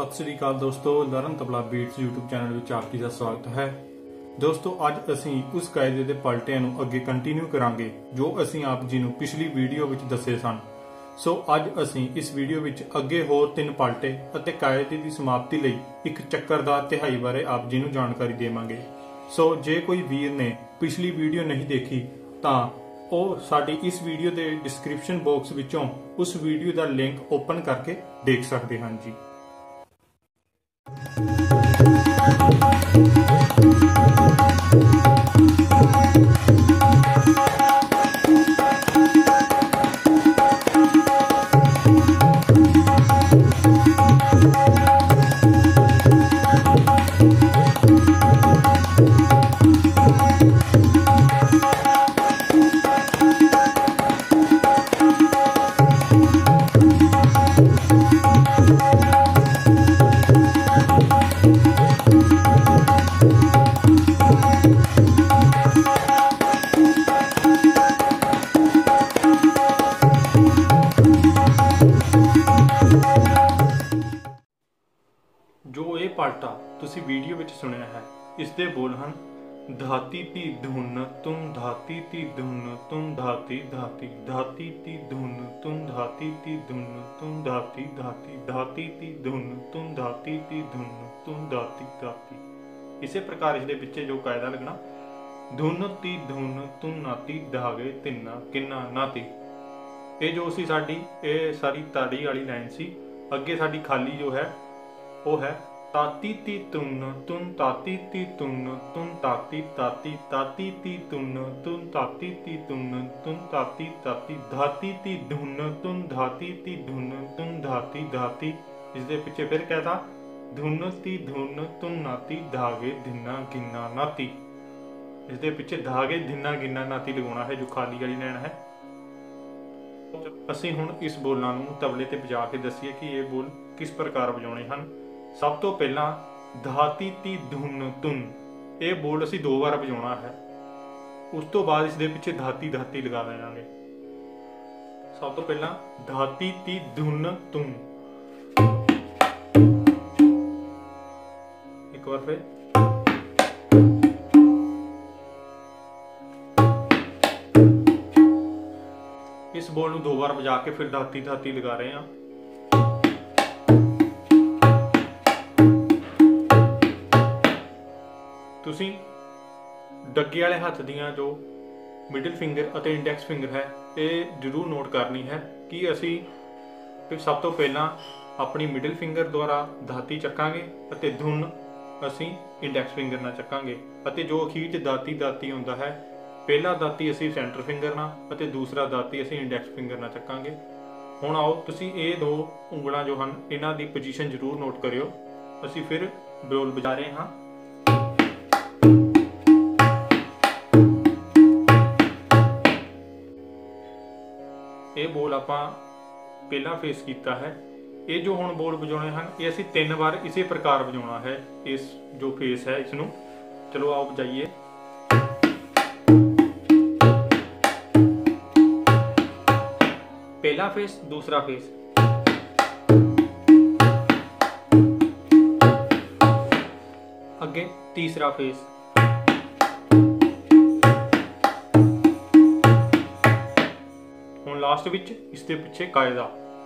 सत श्री अकाल दोस्तों, Learn Tabla Beats YouTube channel में आप जी का स्वागत है। दोस्तों अज असी उस कायदे के पलटिਆਂ ਨੂੰ ਅੱਗੇ ਕੰਟੀਨਿਊ ਕਰਾਂਗੇ ਜੋ ਅਸੀਂ ਆਪ ਜੀ ਨੂੰ ਪਿਛਲੀ ਵੀਡੀਓ ਵਿੱਚ ਦੱਸੇ ਸਨ। ਸੋ ਅੱਜ ਅਸੀਂ ਇਸ ਵੀਡੀਓ ਵਿੱਚ ਅੱਗੇ ਹੋਰ 3 ਪਲਟੇ ਅਤੇ ਕਾਇਦੇ ਦੀ ਸਮਾਪਤੀ ਲਈ ਇੱਕ ਚੱਕਰਦਾਰ ਤਿਹਾਈ ਬਾਰੇ ਆਪ ਜੀ ਨੂੰ ਜਾਣਕਾਰੀ ਦੇਵਾਂਗੇ। ਸੋ ਜੇ ਕੋਈ ਵੀਰ ਨੇ ਪਿਛਲੀ ਵੀਡੀਓ ਨਹੀਂ ਦੇਖੀ ਤਾਂ ਉਹ ਸਾਡੀ ਇਸ ਵੀਡੀਓ ਦੇ ਡਿਸਕ੍ਰਿਪਸ਼ਨ ਬਾਕਸ ਵਿੱਚੋਂ ਉਸ ਵੀਡੀਓ ਦਾ ਲਿੰਕ ਓਪਨ ਕਰਕੇ ਦੇਖ ਸਕਦੇ ਹਨ ਜੀ। जो ये पलटा तुसी वीडियो विच सुनिया है इसके बोल हैं धाती ती धुन तुम धाती ती धुन तुम धाती धाती धाती ती धुन तुम धाती ती धुन तुम धाती धाती धाती ती धुन तुम धाती ती धुन तुम धाती धाती। इसे प्रकार इसके पिछे जो कायदा लगना धुन ती धुन तुम नाती धागे तिन्ना किन्ना नाती। ये जो सी साडी ये सारी ताड़ी वाली लाइन सी। अगे साडी खाली जो है वो है ताती ती तुन तुम ताती ती तुन तुम ताती ताती ताती ती तुन तुम ताती ती तुन तुम ताती ताती धाती ती धुन तुम धाती ती धुन तुम धाती धाती। इसके पीछे फिर क्या था धुन ती धुन तुम नाती धागे धिन्ना गिन्ना नाती। इसके पीछे धागे धिन्ना गिन्ना नाती लगाना है जो खाली वाली लाइन है। असीं हुण इस बोलों नूं तबले ते बजा के दसीए कि ये बोल किस प्रकार बजाने हैं। सब तो पहला धाती ती धुन तुन ये बोल असीं 2 बार बजाना है। उस तो बाद इसके पीछे धाती धाती लगा देंगे। सब तो पहला धाती ती धुन तुन, एक बार फिर इस बोल नूं 2 बार बजा के फिर धाती धाती लगा रहे हैं। तुसी डगे वाले हथ दियां जो मिडल फिंगर और इंडेक्स फिंगर है ये जरूर नोट करनी है कि असी सब तो पहला अपनी मिडल फिंगर द्वारा धाती चकांगे और धुन असी इंडेक्स फिंगर ना चकांगे। और जो अखीर च दाती दाती होंदा है पहला दाती असी सेंटर फिंगर ना और दूसरा दाती असी इंडेक्स फिंगर ना चकांगे। हुण आओ तुसी ये 2 उंगलां जो हैं इन्हां दी पोजीशन जरूर नोट करियो। असी फिर बोल बजा रहे हाँ। ये बोल आपां पहला फेस किया है। ये जो हुण बोल बजाने हैं ये असीं 3 बार इसी प्रकार बजाना है। इस जो फेस है इसनूं चलो आओ बजाइए। पहला फेस दूसरा फेस अगे तीसरा फेस लास्ट विच इसके पिछे कायदा।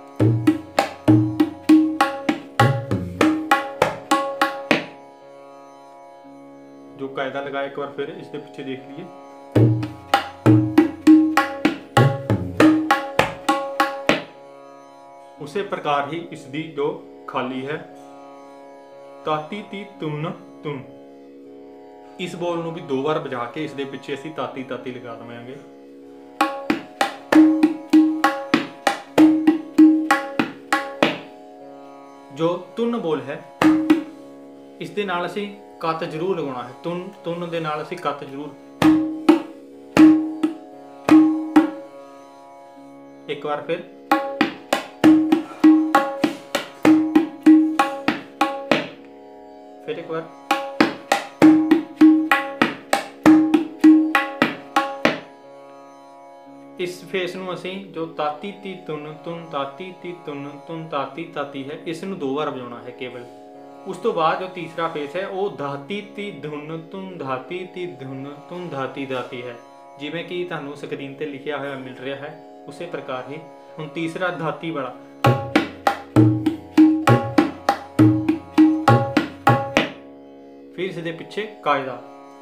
जो कायदा लगाया एक बार फिर इसके पीछे देख लिए। उसी प्रकार ही इसकी जो खाली है ताती ती तुन तुन इस बोल नूं भी 2 बार बजा के इसके पिछे असीं ताती ताती लगा देवांगे। जो तुन बोल है इस दे नाल असीं कत जरूर लगाना है। तुन तुन दे नाल असीं कत जरूर। एक बार फिर एक बार इस फेस ਨੂੰ ਅਸੀਂ जो ताती ती तुन तुन ताती ती तुन तुन ताती ताती है, इसनूं 2 बार बजाउणा है केवल। उस तो बाद जो तीसरा फेस है वो धाती ती धुन तुन धाती ती धुन तुन धाती धाती है, जिवें कि तुहानूं स्क्रीन ते लिखिया होया मिल रहा है उसी प्रकार ही। हुण तीसरा धाती वाला, फिर इसदे पिछे कायदा।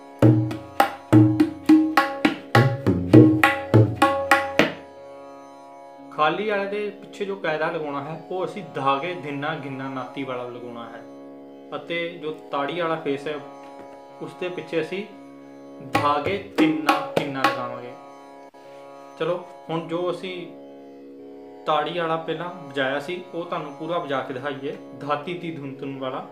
खाली वाले दे पिछे जो कायदा लगाउणा है वो असीं धागे धिन्ना गिन्ना नाती वाला लगाउणा है, अते जो ताड़ी वाला फेस है उसके पिछे असीं धागे तिन्ना किन्ना लगावांगे। चलो हुण जो असीं ताड़ी वाला पहला बजाया सी वो तुहानूं पूरा बजा के दिखाइए। धाती ती धुन तुन वाला,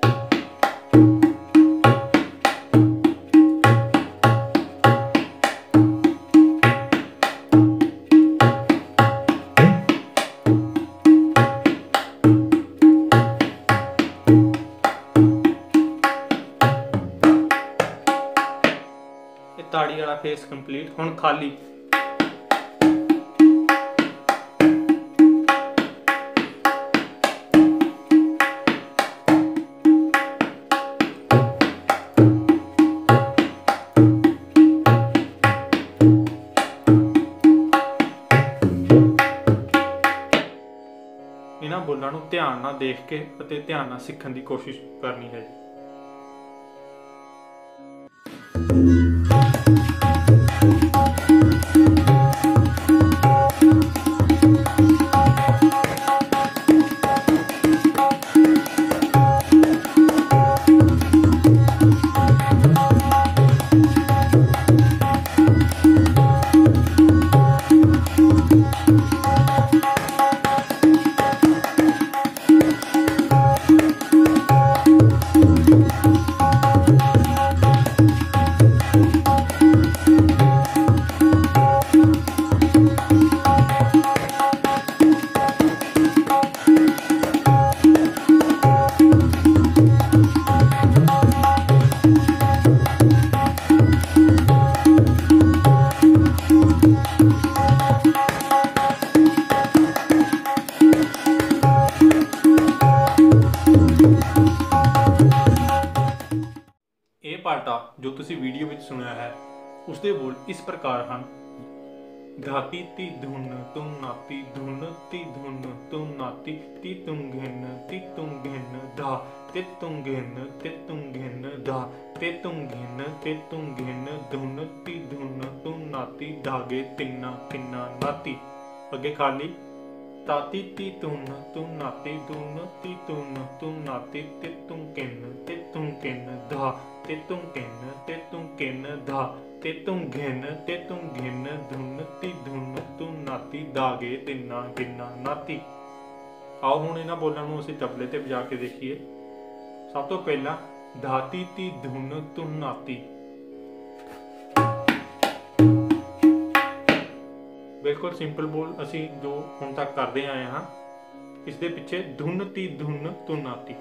ताड़ी वाला फेस कंप्लीट। हुण खाली, इन्हां बोलां नूं ध्यान नाल देख के अते ध्यान नाल सीखण दी कोशिश करनी है। पार्टा जो तुसी वीडियो में सुनिया है उसके बोल इस प्रकार हैं। धाती ती धुन तुम नाती धुन ती धुन तुम नाती ती तुम घिन धा ते तुम घिन धा ते तुम घिन धुन ती धुन तुम नाती धागे तिन्ना तिन्ना नाती। अगे खाली ताती ती तुन तुम नाती धुन ती तुन तुम नाती ते तुम किन धा ते तुम किन धा ते तुम घिन धुन ती धुन तुम नाती धागे तिन्ना गिन्ना नाती। आओ हुण इन्हां बोलां नूं असीं तबले ते बजा के देखिए। सब तो पहला धाती ती धुन तुम नाती, बिल्कुल सिंपल बोल असी जो हुण तक करते आए हाँ। इसके पिछे धुन ती धुन तुम नाती,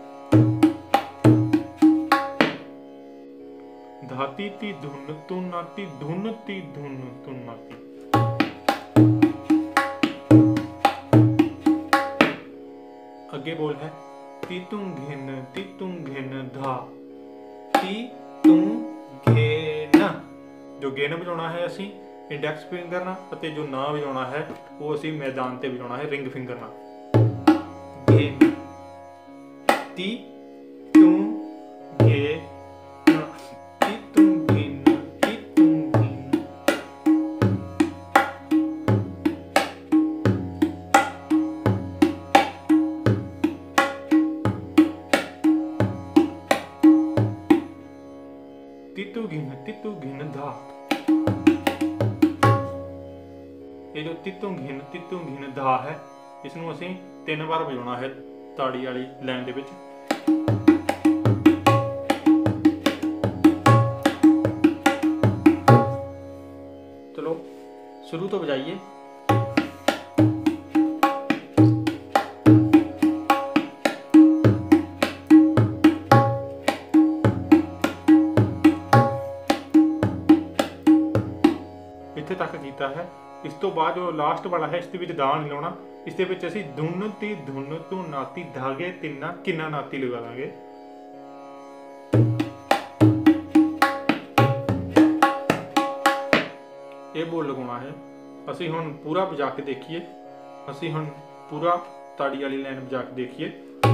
धाती ती धुन तुम नाती धुन ती धुन तुम नाती। अगे बोल है ती तुम घिन धा ती तुम घेन। जो गेन बजाना है असी इंडेक्स फिंगर ना, अते जो ना बजाना है वो असी मैदान ते बजाना है रिंग फिंगर ना। घेन ती तुम घे ती तुम घिन ती तुम घिन। तितु घिन धा। ये जो तितु घिन धा है इसनूं असीं 3 बार बजाना है ताड़ी वाली लाइन दे विच। चलो शुरू तो बजाइए। इत्थे तक कीता है। इस तो बाद जो लास्ट वाला है इस दा नहीं लाना, इस असीं धुन ती धुन तू नाती धागे तिन्ना किन्ना नाती लगा देंगे। ये बोल लगाना है। असीं हुण पूरा बजा के देखिए, असीं हुण पूरा ताड़ी वाली लाइन बजा के देखिए।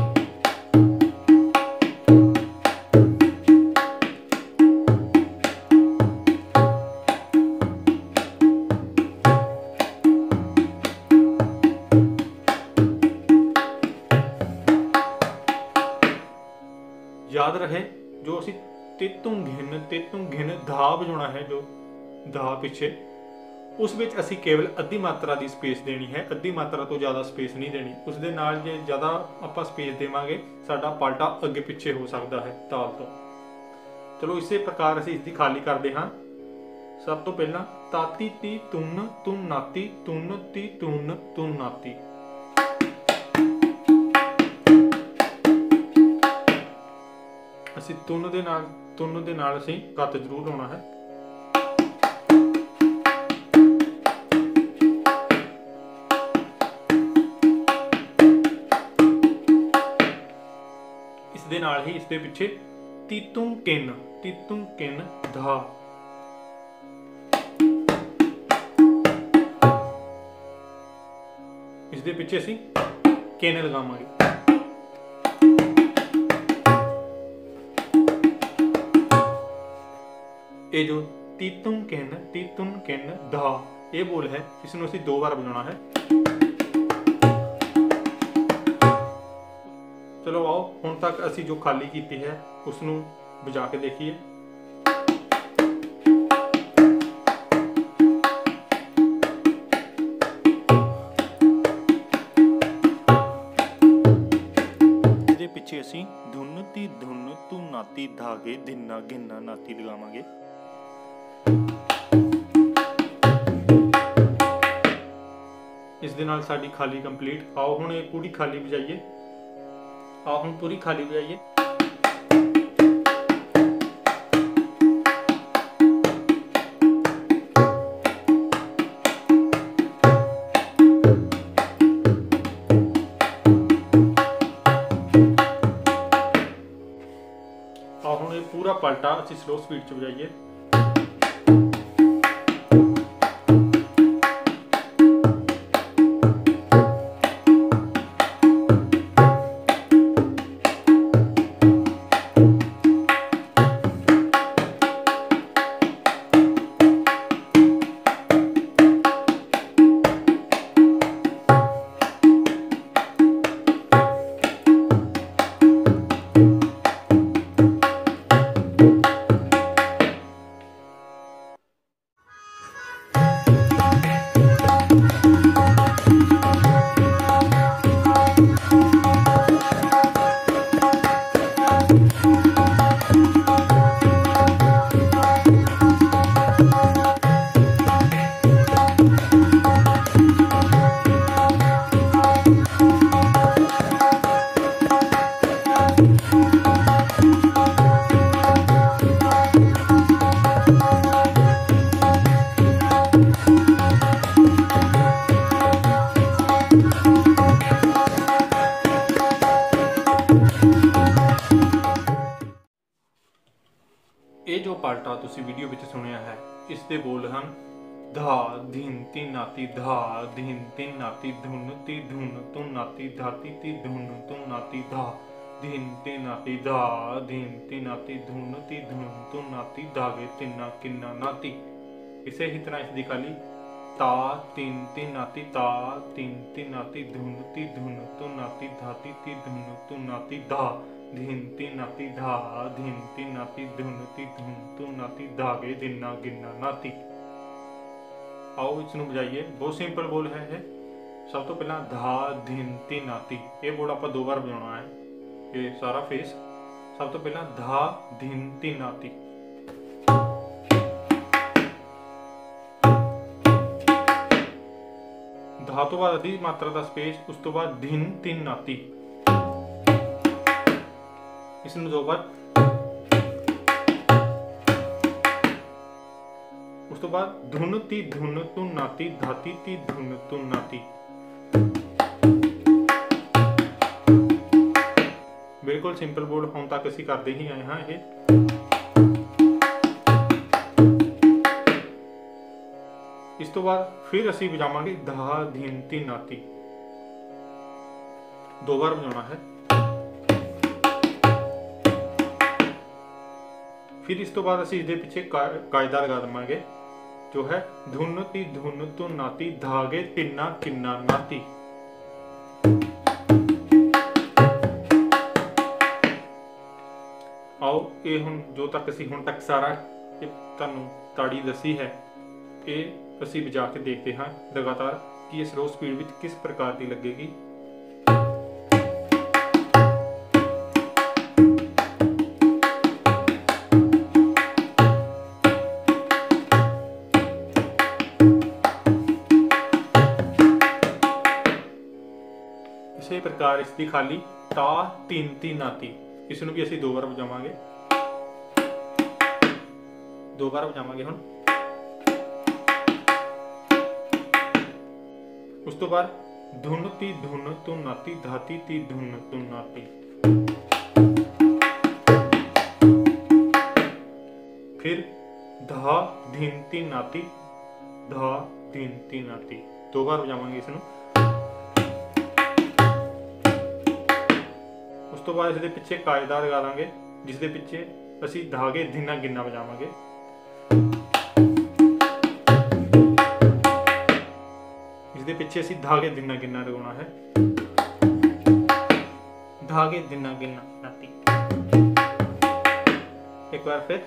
याद रहे जो असीं तेतों घिन धा बजाना है, जो धा पिछे उस विच असी केवल अद्धी मात्रा की स्पेस देनी है, अद्धी मात्रा तो ज़्यादा स्पेस नहीं देनी। उस दे नाल जे ज़्यादा आपां स्पेस देवांगे साडा पाल्टा अगे पिछे हो सकता है ताल तो। चलो इसे प्रकार असी इसकी खाली करते हाँ। सब तो पहला ताती ती तुन तुन नाती तुन ती तुन तुन नाती। असी तुन दे नाल असी गत जरूर लाउणा है। दे नाल ही इसके पिछे तीतुं किन धा। इसके पिछे असीं किन लगावांगे। ये जो तीतुं किन धा ये बोल है, इसनूं असीं 2 बार बजाना है। चलो आओ हुण तक असी जो खाली की है उसनूं बजा के देखिए। इसदे पिछे असी धुन तू नाती धागे दिना गिना नाती लगावांगे। इस दे नाल साडी खाली कंप्लीट। आओ हुण ये पूरी खाली बजाइए। आओ हम पूरी खाली बजाइए। आओ हम ये पूरा पलटा असीं स्लो स्पीड च बजाइए। ये जो पार्टा तुसी वीडियो विच सुनिया है इसके बोल हैं धा धीन ती नाती धा धीन तीन नाती धुन ती धुन तुम नाती धाती ती धुन तुम नाती धा धीन ती नाती धा धीन ती नाती धुन ती धुन तुम नाती धागे तिन्ना किन्ना नाती। इसे ही तरह इसकी खाली ता तीन तीन नाती ता तीन तीन नाती धुन ती धुन तुम नाती धाती ती धुन तुम नाती धा धीन तीन नाती धा धीन तीन नाती धुन ती धुन तुम नाती धागे दिन्ना गिन्ना नाती। आओ इसनूं बजाइए। बहुत सिंपल बोल है। सब तो पहला धा धीन ती नाती ये बोल आप 2 बार बजाना है, ये सारा फेस। सब तो पहला धा धीन ती नाती, धा तो बाद आधी मात्रा का स्पेस, उस तो बाद धीन तीन नाती। इसनूं 2 बार उस तो बाद धुन ती धुन तू नाती धाती ती धुन तू नाती। बिल्कुल सिंपल बोल हुण तक असीं करदे ही आए हाँ। ये इस तो बाद फिर असीं बजावांगे धा धीन ती नाती, 2 बार बजाना है। फिर इस तो बाद असीं इसदे पिछे कायदा लगा देवांगे जो है धुन ती धुन तू नाती धागे तिन्ना किन्ना नाती। आओ ये हुण जो तक असीं हुण तक सारा तुहानूं ताड़ी दसी है, ये असीं बजा के देखते हाँ लगातार कि ये स्लो स्पीड विच किस प्रकार की लगेगी। इसी प्रकार इसकी खाली ता तीन ती नाती, इसनूं भी असीं 2 बार बजावांगे। 2 बार बजावांगे हुण। उस तो बाद धुन ती धुन तू नाती धाती ती धुन तू नाती। फिर धा धीन ती नाती धा धीन ती नाती, 2 बार बजावांगे इसनूं। उस तो बाद इसके पिछे कायदा लगा लांगे जिसके पिछे असीं धागे धिना गिन्ना बजावांगे। इसके पिछे असीं धागे धिना गिन्ना लगाना है। धागे धिना गिन्ना नाती। एक बार फिर।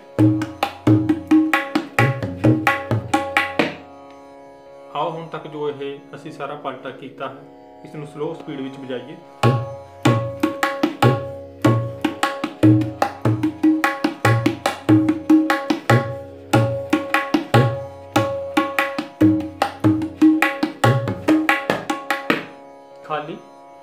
आओ हुण तक जो ये असीं सारा पलटा कीता है, इसनूं स्लो स्पीड विच बजाइए। खाली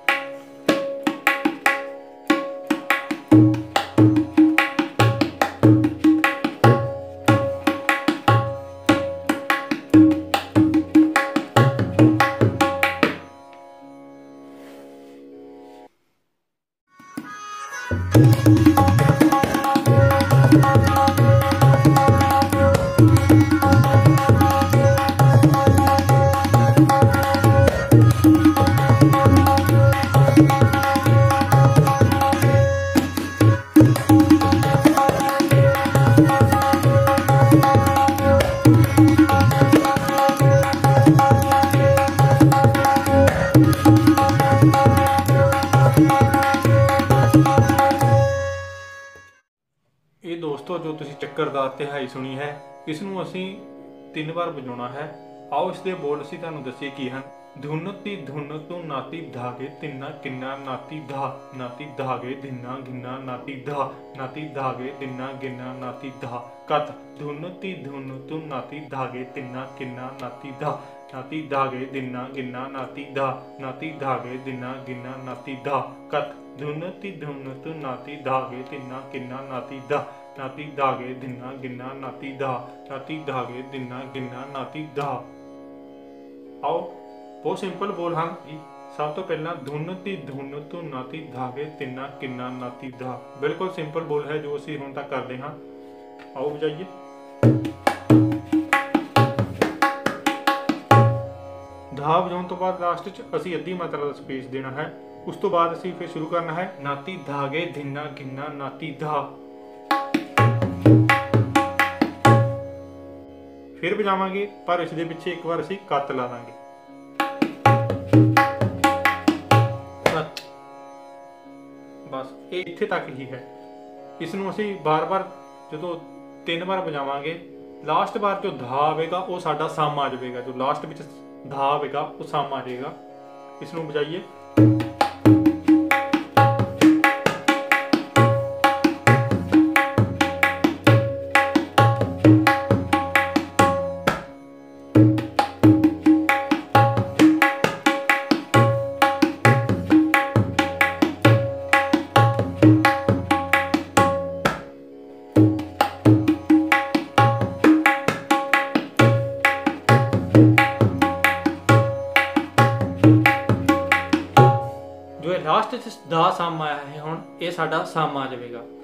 ये दोस्तों जो तुसीं चक्करदार तिहाई सुनी है, इसनूं असीं 3 बार बजाउणा है। आओ इसके बोल असीं तुहानूं दसीए की हैं। धुन ती धुन तू नाती धागे तिन्ना किन्ना नाती धा नाती धागे धिन्ना गिन्ना नाती धा नाती धागे दिन्ना गिन्ना नाती धा कत। धुन ती धुन तू नाती धागे तिन्ना किन्ना नाती धा नाती धागे दिन्ना गिन्ना नाती धा नाती धागे दिन्ना गिन्ना नाती धा कत। धुन ती धुन तू नाती धागे तिन्ना किन्ना नाती धा नाती धागे दिन्ना गिन्ना नाती धा नाती धागे दिन्ना गिन्ना नाती धा। आओ बहुत सिंपल बोल हाँ जी। सब तो पहला धुन ती धुन तू नाती धागे तिन्ना किन्ना नाती धा। बिल्कुल सिंपल बोल है जो असीं हुण तक करदे हाँ। आओ बजाइए। धा बजाउण तो बाद लास्ट च असीं अद्धी मात्रा दा स्पेस देना है। उस तो बाद असीं फिर शुरू करना है नाती धागे धिन्ना गिन्ना नाती धा। फिर बजावांगे पर इस दे पिछे एक बार असीं कत ला दांगे। बस ये इत्थे तक ही है। इसनूं असीं बार बार जो 3 बार बजावांगे, लास्ट बार जो धा आवेगा वो साडा सम आ जाएगा। जो लास्ट विच धा आवेगा वो सम आ जाएगा। इसनूं बजाइए। ਲਾਸਟ 'ਚ ਦਾ ਸਮ ਆਇਆ ਹੈ, ਹੁਣ ਇਹ ਸਾਡਾ ਸਮ ਆ ਜਾਵੇਗਾ।